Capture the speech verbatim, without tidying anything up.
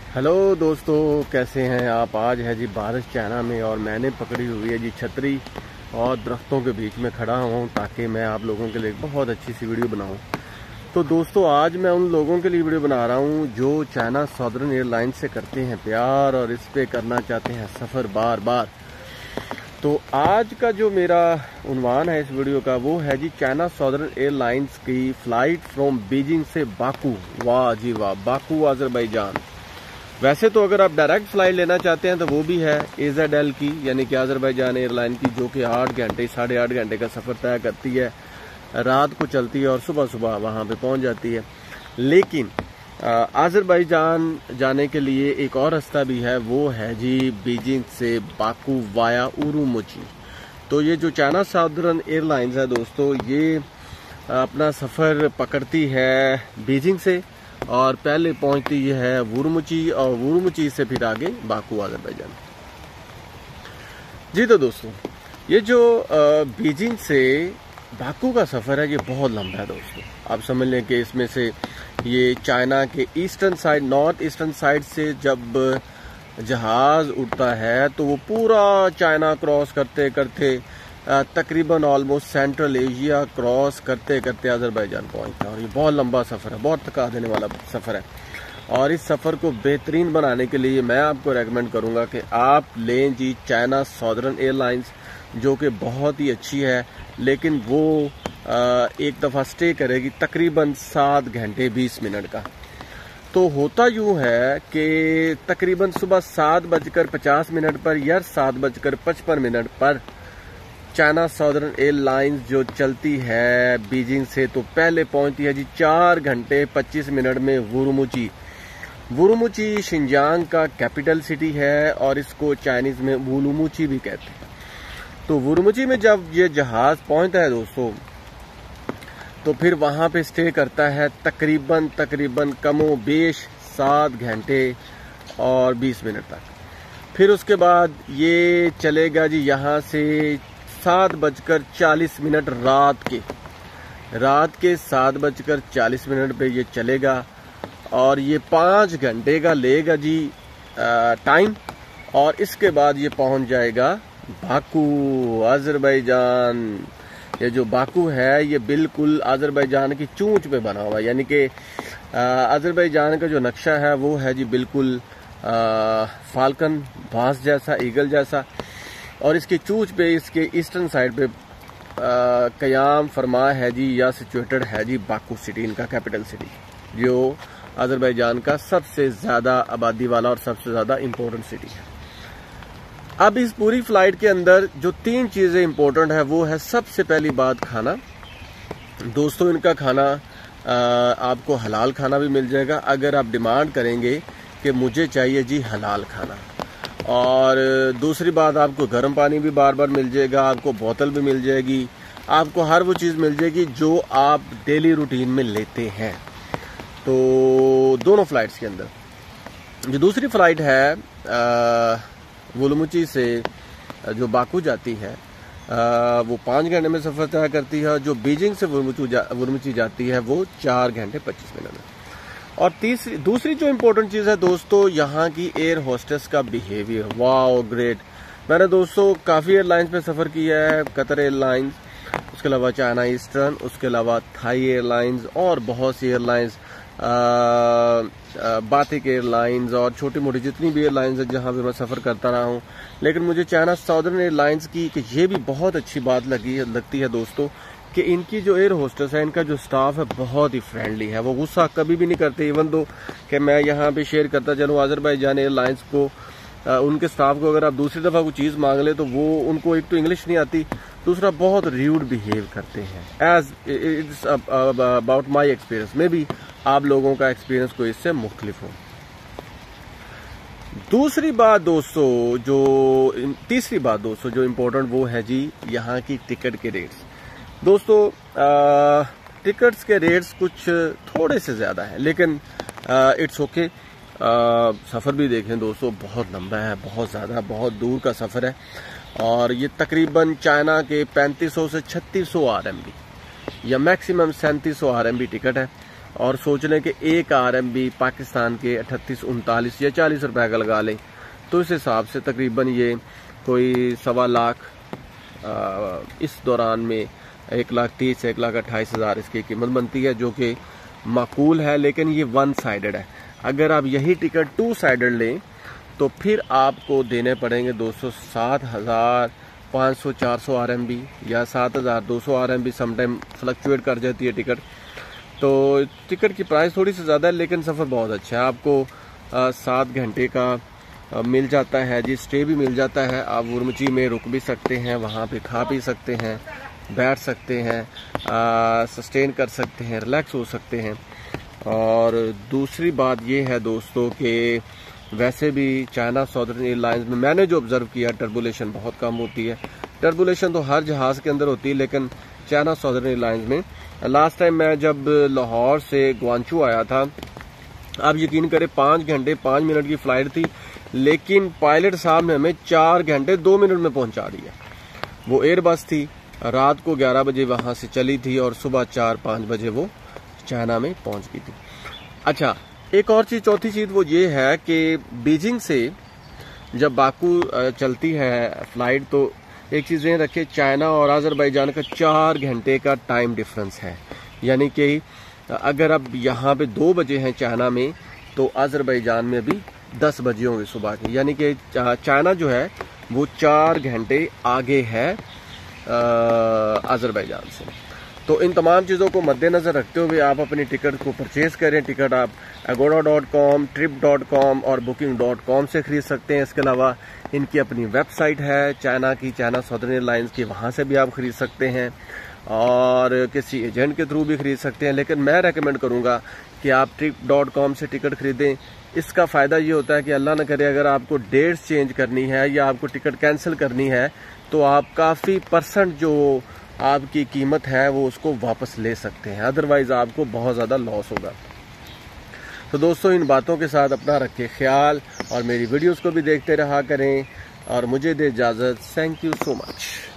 Hello दोस्तों, कैसे हैं आप। आज है जी बारिश चाइना में और मैंने पकड़ी हुई है जी छतरी और दरख्तों के बीच में खड़ा हूँ ताकि मैं आप लोगों के लिए एक बहुत अच्छी सी वीडियो बनाऊँ। तो दोस्तों, आज मैं उन लोगों के लिए वीडियो बना रहा हूँ जो चाइना सदर्न एयरलाइंस से करते हैं प्यार और इस पे करना चाहते हैं सफ़र बार बार। तो आज का जो मेरा उन्वान है इस वीडियो का वो है जी चाइना सदर्न एयरलाइंस की फ़्लाइट फ्रॉम बीजिंग से बाकू। वाह जी वाह, बाकू अज़रबैजान। वैसे तो अगर आप डायरेक्ट फ्लाइट लेना चाहते हैं तो वो भी है एज़ेड की, यानी कि अज़रबैजान एयरलाइन की, जो कि आठ घंटे साढ़े आठ घंटे का सफ़र तय करती है, रात को चलती है और सुबह सुबह वहाँ पे पहुँच जाती है। लेकिन अज़रबैजान जाने के लिए एक और रास्ता भी है, वो है जी बीजिंग से बाकू वाया उरुमुची। तो ये जो चाइना साउदर्न एयरलाइंस है दोस्तों, ये अपना सफ़र पकड़ती है बीजिंग से और पहले पहुंचती है उरुमुची और उरुमुची से फिर आगे बाकू अज़रबैजान। जी तो दोस्तों, ये जो बीजिंग से बाकू का सफ़र है ये बहुत लंबा है दोस्तों। आप समझ लें कि इसमें से ये चाइना के eastern side, north eastern side से जब जहाज़ उड़ता है तो वो पूरा चाइना क्रॉस करते करते तकरीबन ऑलमोस्ट सेंट्रल एशिया क्रॉस करते करते अज़रबैजान पहुंचता है। और ये बहुत लंबा सफ़र है, बहुत थका देने वाला सफ़र है। और इस सफ़र को बेहतरीन बनाने के लिए मैं आपको रेकमेंड करूंगा कि आप लें जी चाइना सदर्न एयरलाइंस, जो कि बहुत ही अच्छी है, लेकिन वो एक दफ़ा स्टे करेगी तकरीबन सात घंटे बीस मिनट का। तो होता यूँ है कि तकरीबन सुबह सात बजकर पचास मिनट पर या सात बजकर पचपन मिनट पर चाइना सदर्न एयरलाइंस जो चलती है बीजिंग से, तो पहले पहुंचती है जी चार घंटे पच्चीस मिनट में उरुमुची। उरुमुची शिनजांग का कैपिटल सिटी है और इसको चाइनीज में उलुमुची भी कहते हैं। तो उरुमुची में जब ये जहाज पहुंचता है दोस्तों, तो फिर वहां पे स्टे करता है तकरीबन तकरीबन कमो बेश सात घंटे और बीस मिनट तक। फिर उसके बाद ये चलेगा जी यहाँ से सात बजकर चालीस मिनट रात के रात के सात बजकर चालीस मिनट पे ये चलेगा और ये पाँच घंटे का लेगा जी टाइम। और इसके बाद ये पहुंच जाएगा बाकू अज़रबैजान। ये जो बाकू है ये बिल्कुल अज़रबैजान की चोंच पे बना हुआ है, यानी कि अज़रबैजान का जो नक्शा है वो है जी बिल्कुल फाल्कन बाज जैसा, ईगल जैसा। और इसकी चोंच पे, इसके ईस्टर्न साइड पे कयाम फरमा है जी या सिचुएटेड है जी बाकू सिटी, इनका कैपिटल सिटी, जो अज़रबैजान का सबसे ज़्यादा आबादी वाला और सबसे ज़्यादा इम्पोर्टेंट सिटी है। अब इस पूरी फ्लाइट के अंदर जो तीन चीज़ें इम्पोर्टेंट है वो है, सबसे पहली बात खाना। दोस्तों, इनका खाना आ, आपको हलाल खाना भी मिल जाएगा अगर आप डिमांड करेंगे कि मुझे चाहिए जी हलाल खाना। और दूसरी बात, आपको गर्म पानी भी बार बार मिल जाएगा, आपको बोतल भी मिल जाएगी, आपको हर वो चीज़ मिल जाएगी जो आप डेली रूटीन में लेते हैं। तो दोनों फ्लाइट्स के अंदर जो दूसरी फ्लाइट है उरुमुची से जो बाकू जाती है, आ, वो पाँच घंटे में सफ़र तय करती है। जो बीजिंग से उरुमुची जा, उरुमुची जाती है वो चार घंटे पच्चीस मिनट में। और तीसरी दूसरी जो इम्पोर्टेंट चीज़ है दोस्तों, यहाँ की एयर होस्टेस का बिहेवियर। Wow great. मैंने दोस्तों काफ़ी एयरलाइंस पे सफ़र किया है, कतर एयरलाइंस, उसके अलावा चाइना ईस्टर्न, उसके अलावा थाई एयरलाइंस और बहुत सी एयरलाइंस, बातिक एयरलाइंस और छोटी मोटी जितनी भी एयरलाइंस है जहाँ पे मैं सफ़र करता रहा हूँ। लेकिन मुझे चाइना सदर्न एयरलाइंस की कि ये भी बहुत अच्छी बात लगी लगती है दोस्तों कि इनकी जो एयर होस्टेस है, इनका जो स्टाफ है बहुत ही फ्रेंडली है। वो गुस्सा कभी भी नहीं करते। इवन दो कि मैं यहाँ पे शेयर करता चलूँ अज़रबैजान एयरलाइंस को, आ, उनके स्टाफ को अगर आप दूसरी दफ़ा कोई चीज़ मांग ले तो वो, उनको एक तो इंग्लिश नहीं आती, दूसरा बहुत र्यूड बिहेव करते हैं। As it's about my experience, में भी आप लोगों का एक्सपीरियंस कोई इससे मुख्तलिफ हो। दूसरी बात दोस्तों, जो तीसरी बात दोस्तों जो इम्पोर्टेंट वो है जी यहाँ की टिकट के रेट्स। दोस्तों, आ, टिकट्स के रेट्स कुछ थोड़े से ज़्यादा हैं, लेकिन इट्स ओके। सफ़र भी देखें दोस्तों, बहुत लंबा है, बहुत ज़्यादा, बहुत दूर का सफ़र है। और ये तकरीबन चाइना के पैंतीस सौ से छत्तीस सौ आर एम बी या मैक्सिमम सैंतीस सौ आर एम बी टिकट है। और सोच लें कि एक आर एम बी पाकिस्तान के अठतीस उनतालीस या चालीस रुपए का लगा लें, तो इस हिसाब से तकरीबन ये कोई सवा लाख आ, इस दौरान में एक लाख तीस एक लाख अट्ठाईस हज़ार इसकी कीमत बनती है, जो कि माकूल है। लेकिन ये वन साइडेड है। अगर आप यही टिकट टू साइडेड लें तो फिर आपको देने पड़ेंगे दो सौ सात हज़ार पाँच सौ चार सौ आर एम बी या सात हज़ार दो सौ R M B, sometime fluctuate कर जाती है टिकट। तो टिकट की प्राइस थोड़ी सी ज़्यादा है, लेकिन सफ़र बहुत अच्छा है। आपको आ, सात घंटे का आ, मिल जाता है जी, स्टे भी मिल जाता है। आप उर्मची में रुक भी सकते हैं, वहाँ पे खा पी सकते हैं, बैठ सकते हैं, सस्टेन कर सकते हैं, रिलैक्स हो सकते हैं। और दूसरी बात ये है दोस्तों कि वैसे भी चाइना सॉदर्न एयरलाइंस में मैंने जो ऑब्जर्व किया, टर्बुलेशन बहुत कम होती है। टर्बुलेशन तो हर जहाज़ के अंदर होती है, लेकिन चाइना सॉदर्न एयरलाइंस में लास्ट टाइम मैं जब लाहौर से ग्वांचू आया था, आप यकीन करें पाँच घंटे पाँच मिनट की फ़्लाइट थी, लेकिन पायलट साहब ने हमें चार घंटे दो मिनट में पहुंचा दिया। वो एयर बस थी, रात को ग्यारह बजे वहां से चली थी और सुबह चार पाँच बजे वो चाइना में पहुंच गई थी। अच्छा, एक और चीज़, चौथी चीज़ वो ये है कि बीजिंग से जब बाकू चलती है फ्लाइट, तो एक चीज़ ये रखे, चाइना और अजरबैजान का चार घंटे का टाइम डिफरेंस है। यानी कि अगर अब यहाँ पे दो बजे हैं चाइना में, तो अजरबैजान में भी दस बजे होंगे सुबह के। यानी कि चाइना जो है वो चार घंटे आगे है अजरबैजान से। तो इन तमाम चीज़ों को मद्देनज़र रखते हुए आप अपनी टिकट को परचेज़ करें। टिकट आप Agoda dot com, trip dot com और बुकिंग डॉट कॉम से ख़रीद सकते हैं। इसके अलावा इनकी अपनी वेबसाइट है चाइना की, चाइना सदर्न एयरलाइंस की, वहाँ से भी आप ख़रीद सकते हैं और किसी एजेंट के थ्रू भी ख़रीद सकते हैं। लेकिन मैं रेकमेंड करूँगा कि आप ट्रिप डॉट कॉम से टिकट ख़रीदें। इसका फ़ायदा ये होता है कि अल्लाह न करे अगर आपको डेट्स चेंज करनी है या आपको टिकट कैंसिल करनी है, तो आप काफ़ी परसेंट जो आपकी कीमत है वो उसको वापस ले सकते हैं, अदरवाइज़ आपको बहुत ज़्यादा लॉस होगा। तो दोस्तों, इन बातों के साथ अपना रखें ख्याल और मेरी वीडियोस को भी देखते रहा करें और मुझे दे इजाज़त। Thank you so much.